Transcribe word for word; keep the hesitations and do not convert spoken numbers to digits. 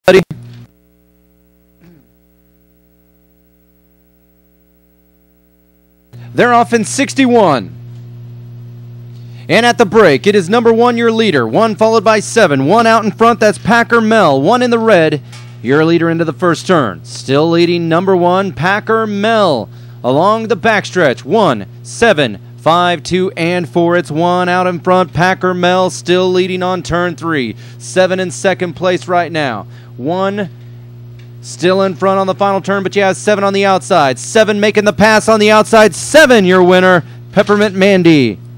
Buddy. They're off in sixty-one. And at the break, it is number one, your leader. One followed by seven. One out in front, that's Packer Mel. One in the red, your leader into the first turn. Still leading number one, Packer Mel. Along the backstretch, one, seven, five, two, and four. It's one out in front, Packer Mel still leading on turn three. Seven in second place right now. One still in front on the final turn, but you have seven on the outside. Seven making the pass on the outside. Seven, your winner, Peppermint Mandy.